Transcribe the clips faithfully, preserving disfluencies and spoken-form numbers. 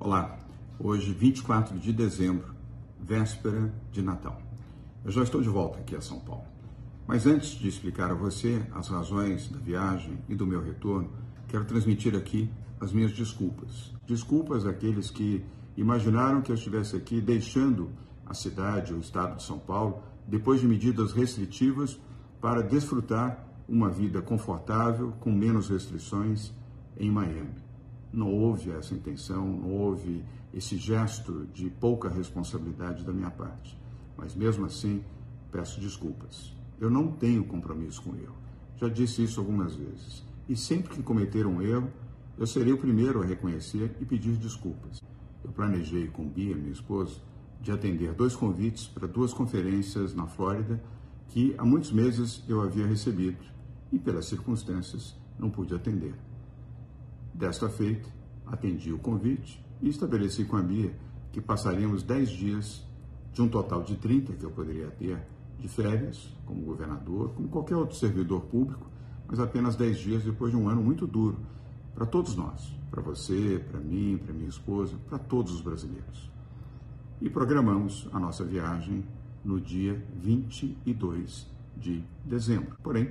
Olá, hoje vinte e quatro de dezembro, véspera de Natal. Eu já estou de volta aqui a São Paulo, mas antes de explicar a você as razões da viagem e do meu retorno, quero transmitir aqui as minhas desculpas. Desculpas àqueles que imaginaram que eu estivesse aqui deixando a cidade, o estado de São Paulo, depois de medidas restritivas para desfrutar uma vida confortável, com menos restrições em Miami. Não houve essa intenção, não houve esse gesto de pouca responsabilidade da minha parte. Mas mesmo assim, peço desculpas. Eu não tenho compromisso com o erro. Já disse isso algumas vezes. E sempre que cometer um erro, eu serei o primeiro a reconhecer e pedir desculpas. Eu planejei com Bia, minha esposa, de atender dois convites para duas conferências na Flórida que há muitos meses eu havia recebido e, pelas circunstâncias, não pude atender. Desta feita, atendi o convite e estabeleci com a Bia que passaríamos dez dias de um total de trinta que eu poderia ter de férias, como governador, como qualquer outro servidor público, mas apenas dez dias depois de um ano muito duro para todos nós, para você, para mim, para minha esposa, para todos os brasileiros. E programamos a nossa viagem no dia vinte e dois de dezembro. Porém,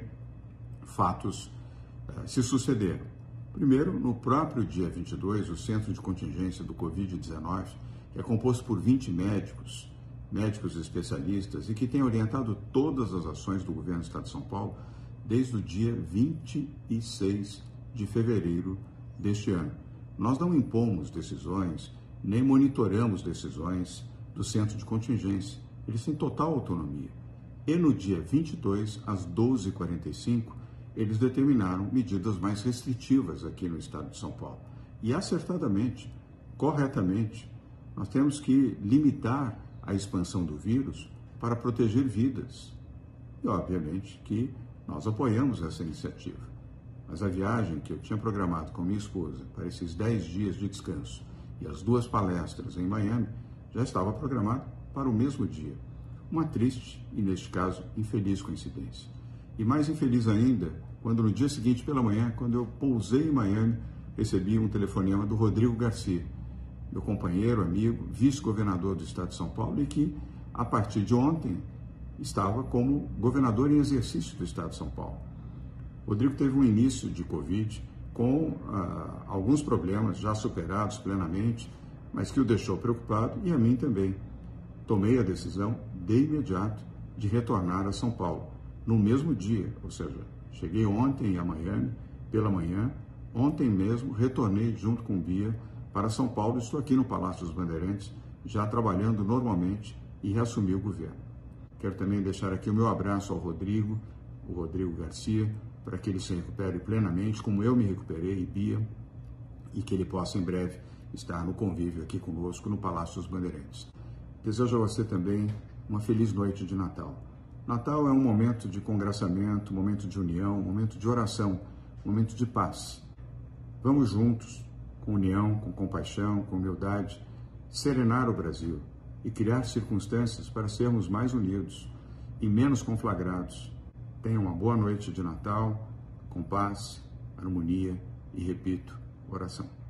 fatos uh, se sucederam. Primeiro, no próprio dia vinte e dois, o Centro de Contingência do covid dezenove, que é composto por vinte médicos, médicos especialistas e que tem orientado todas as ações do governo do Estado de São Paulo desde o dia vinte e seis de fevereiro deste ano. Nós não impomos decisões, nem monitoramos decisões do Centro de Contingência. Eles têm total autonomia. E no dia vinte e dois, às doze e quarenta e cinco, eles determinaram medidas mais restritivas aqui no estado de São Paulo. E acertadamente, corretamente, nós temos que limitar a expansão do vírus para proteger vidas. E, obviamente, que nós apoiamos essa iniciativa. Mas a viagem que eu tinha programado com minha esposa para esses dez dias de descanso e as duas palestras em Miami já estava programada para o mesmo dia. Uma triste e, neste caso, infeliz coincidência. E mais infeliz ainda, quando no dia seguinte pela manhã, quando eu pousei em Miami, recebi um telefonema do Rodrigo Garcia, meu companheiro, amigo, vice-governador do estado de São Paulo e que, a partir de ontem, estava como governador em exercício do estado de São Paulo. Rodrigo teve um início de Covid com ah, alguns problemas já superados plenamente, mas que o deixou preocupado e a mim também. Tomei a decisão, de imediato, de retornar a São Paulo. No mesmo dia, ou seja, cheguei ontem a Miami, pela manhã, ontem mesmo retornei junto com Bia para São Paulo, estou aqui no Palácio dos Bandeirantes, já trabalhando normalmente e reassumi o governo. Quero também deixar aqui o meu abraço ao Rodrigo, o Rodrigo Garcia, para que ele se recupere plenamente, como eu me recuperei, e Bia, e que ele possa em breve estar no convívio aqui conosco no Palácio dos Bandeirantes. Desejo a você também uma feliz noite de Natal. Natal é um momento de congraçamento, um momento de união, um momento de oração, um momento de paz. Vamos juntos, com união, com compaixão, com humildade, serenar o Brasil e criar circunstâncias para sermos mais unidos e menos conflagrados. Tenha uma boa noite de Natal, com paz, harmonia e, repito, oração.